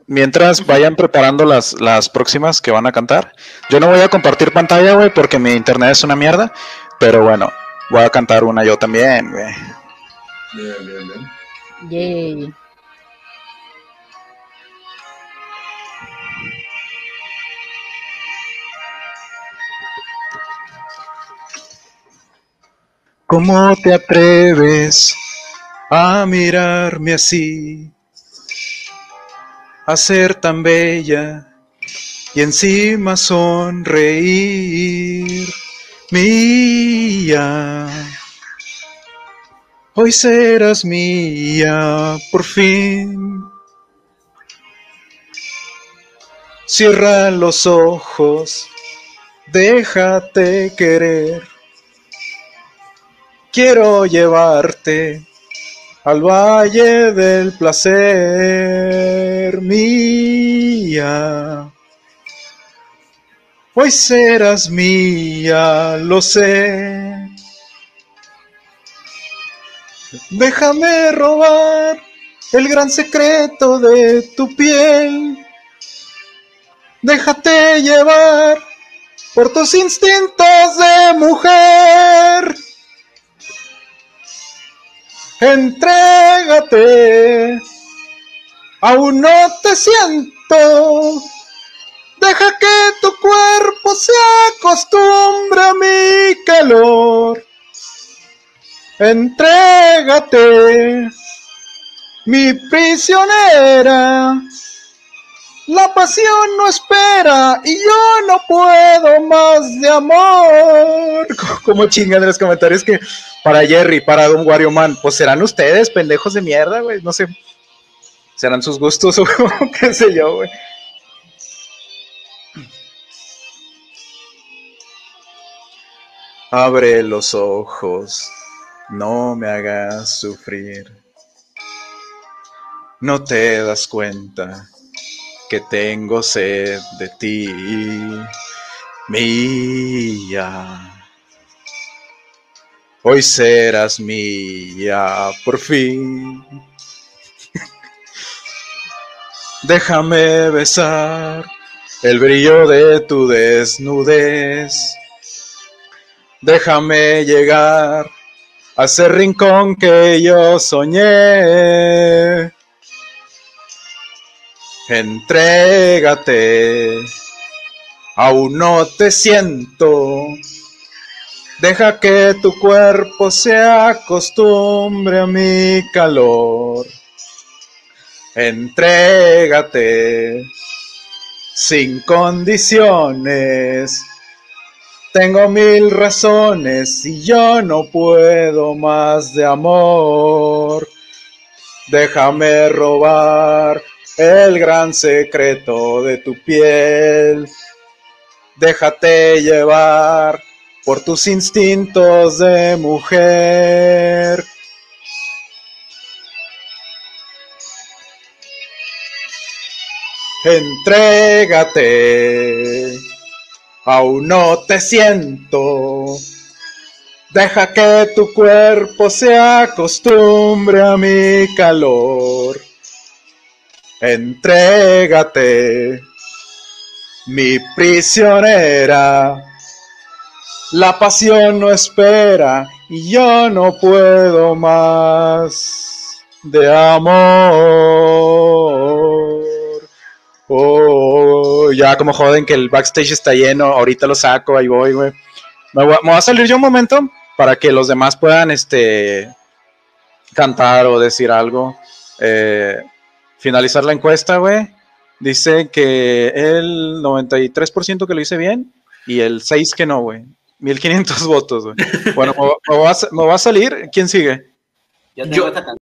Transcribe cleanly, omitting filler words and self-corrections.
Mientras vayan preparando las próximas que van a cantar. Yo no voy a compartir pantalla, güey, porque mi internet es una mierda. Pero bueno, voy a cantar una yo también, güey. Bien. Yay. ¿Cómo te atreves a mirarme así? A ser tan bella y encima sonreír. Mía, hoy serás mía por fin. Cierra los ojos, déjate querer. Quiero llevarte al valle del placer, mía. Hoy serás mía, lo sé. Déjame robar el gran secreto de tu piel. Déjate llevar por tus instintos de mujer. Entrégate, aún no te siento. Deja que tu cuerpo se acostumbre a mi calor. Entrégate, mi prisionera. La pasión no espera y yo no puedo más de amor. Como chingan en los comentarios que para Jerry, para Don Wario Man, pues serán ustedes, pendejos de mierda, güey. No sé, serán sus gustos o qué sé yo, güey. Abre los ojos, no me hagas sufrir. No te das cuenta que tengo sed de ti, mía. Hoy serás mía por fin. Déjame besar el brillo de tu desnudez. Déjame llegar a ese rincón que yo soñé. Entrégate, aún no te siento. Deja que tu cuerpo se acostumbre a mi calor. Entrégate, sin condiciones. Tengo 1000 razones y yo no puedo más de amor. Déjame robar el gran secreto de tu piel. Déjate llevar por tus instintos de mujer. Entrégate, aún no te siento. Deja que tu cuerpo se acostumbre a mi calor. Entrégate, mi prisionera. La pasión no espera y yo no puedo más de amor. Oh, ya como joden que el backstage está lleno, ahorita lo saco, ahí voy, güey. Me voy a salir yo un momento para que los demás puedan cantar o decir algo. Finalizar la encuesta, güey. Dice que el 93% que lo hice bien y el 6% que no, güey. 1500 votos, güey. Bueno, me voy a salir. ¿Quién sigue? Yo tengo esta canción.